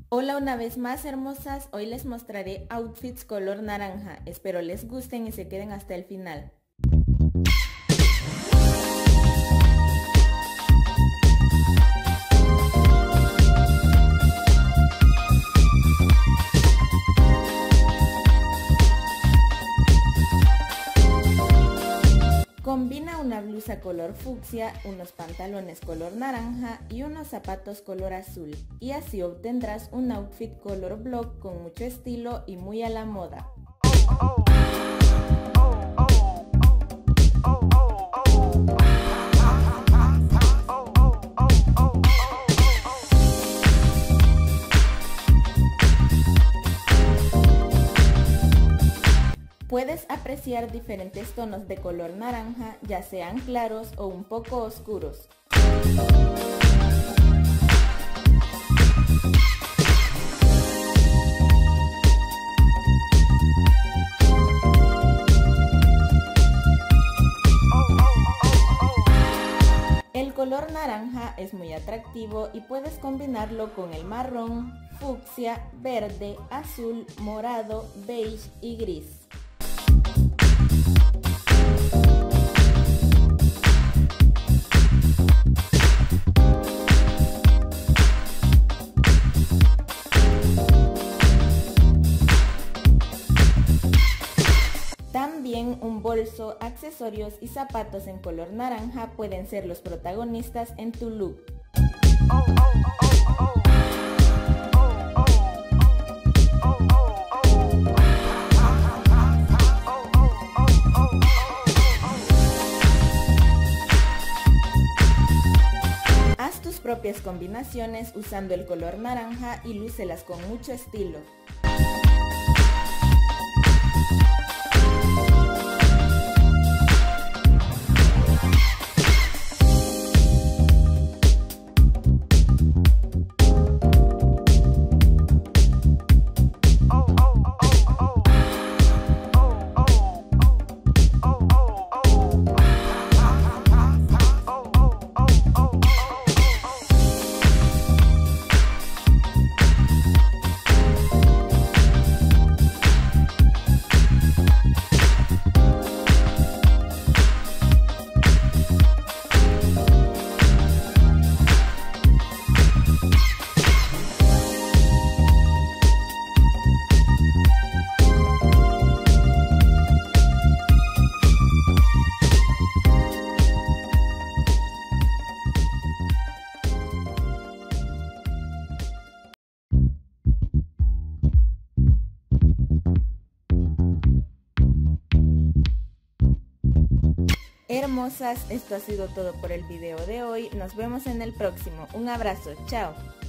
Hola una vez más, hermosas, hoy les mostraré outfits color naranja, espero les gusten y se queden hasta el final. Combina una blusa color fucsia, unos pantalones color naranja y unos zapatos color azul, y así obtendrás un outfit color block con mucho estilo y muy a la moda. Puedes apreciar diferentes tonos de color naranja, ya sean claros o un poco oscuros. El color naranja es muy atractivo y puedes combinarlo con el marrón, fucsia, verde, azul, morado, beige y gris. También un bolso, accesorios y zapatos en color naranja pueden ser los protagonistas en tu look. Haz tus propias combinaciones usando el color naranja y lúcelas con mucho estilo. Hermosas, esto ha sido todo por el video de hoy. Nos vemos en el próximo. Un abrazo, chao.